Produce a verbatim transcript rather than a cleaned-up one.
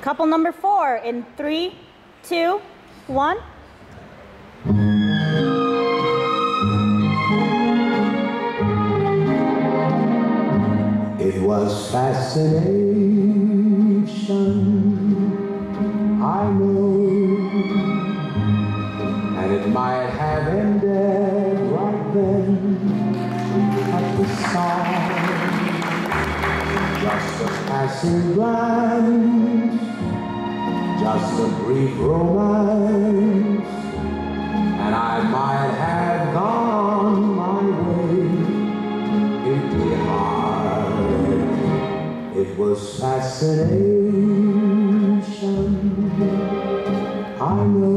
couple number four in three, two, one. It was fascination, I know, and it might have ended right then at the song. Just a passing glance, just a brief romance, and I might have gone my way into the heart. It was fascination, I know.